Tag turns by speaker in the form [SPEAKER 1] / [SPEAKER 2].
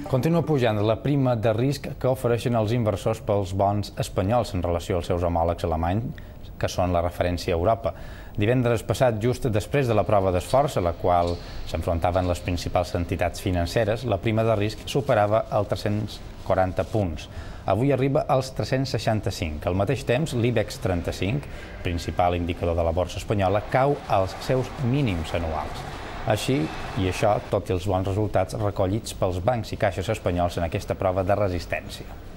[SPEAKER 1] Continua pujant la prima de risc que ofereixen els inversors pels bons espanyols en relació als seus homòlegs alemanys, que són la referència a Europa. Divendres passat, just després de la prova d'esforç, a la qual s'enfrontaven les principals entitats financeres, la prima de risc superava els 340 punts. Avui arriba als 365. Al mateix temps, l'IBEX 35, principal indicador de la borsa espanyola, cau als seus mínims anuals. Així, i això, tot i els bons resultats recollits pels bancs i caixes espanyols en aquesta prova de resistència.